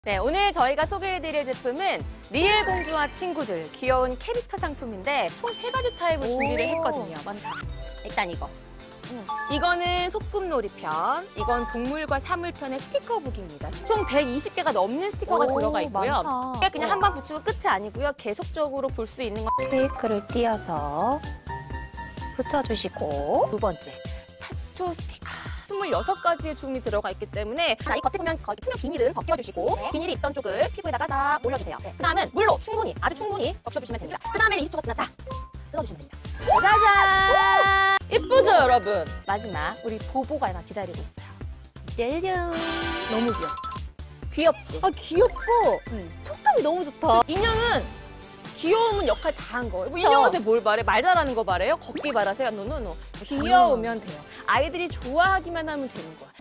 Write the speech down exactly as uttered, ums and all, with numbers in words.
네, 오늘 저희가 소개해드릴 제품은 리엘 공주와 친구들 귀여운 캐릭터 상품인데 총 세 가지 타입을 준비를 했거든요. 먼저 일단 이거. 음. 이거는 소꿉놀이 편, 이건 동물과 사물 편의 스티커북입니다. 총 백이십 개가 넘는 스티커가 오, 들어가 있고요. 많다. 그냥 한 번 붙이고 끝이 아니고요. 계속적으로 볼 수 있는 거. 케이크를 띄어서 붙여주시고 두 번째, 타투 스티커. 스물여섯 가지의 종이 들어가 있기 때문에 자, 이 겉에 보면 거기 투명 비닐을 벗겨주시고 네. 비닐이 있던 쪽을 피부에다가 다 올려주세요. 네. 그 다음은 물로 충분히, 아주 충분히 적셔주시면 됩니다. 그 다음에는 이십 초가 지났다. 뜯어주시면 됩니다. 짜잔! 예쁘죠, 여러분? 마지막, 우리 보보가 하나 기다리고 있어요. 짜잔. 너무 귀엽죠? 귀엽지? 아, 귀엽고 음. 촉감이 너무 좋다. 인형은 귀여움은 역할 다 한 거예요. 뭐 그쵸? 인형한테 뭘 바래? 말 잘하는 거 바래요? 걷기 바라세요? 노노노. 귀여우면 돼요. 아이들이 좋아하기만 하면 되는 거야.